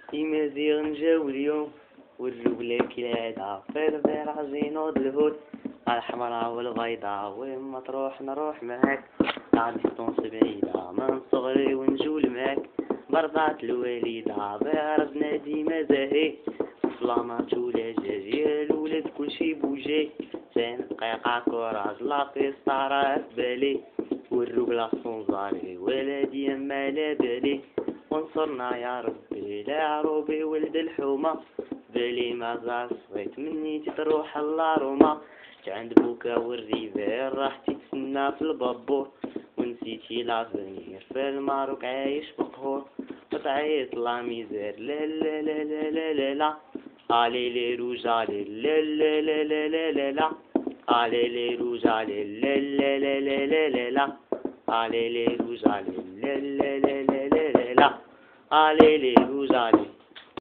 يمازيغ نجاو اليوم والرجلة كالعادة في البير عزينو الهود الحمراء والبيضاء وين ما تروح نروح معاك على ديستونس بعيدة من صغري ونجول معاك برضعت الوالدة بعرضنا ديما زاهي فلامات ولا جاجي الولد كلشي بوجي زين قيقع كوراج لاقي ستارات بالي والرجلة صنزاري ولادي ما لا بالي وانصرنا يا ربي لا عروبي ولد الحومة بالي ما زال صغيت مني تروح اللارومة عند بوكا والريفير راح تتسنى في البابور ونسيتي لافنير في الماروك عايش بقهور وتعيط لا ميزير لا لا لا لا لا لا لا علي لي روجالي لا لا لا لا لا لا لا علي لي روجالي لا لا لا لا لا لا لا علي لي روجالي لا لا لا لا لا لا علي لي روجالي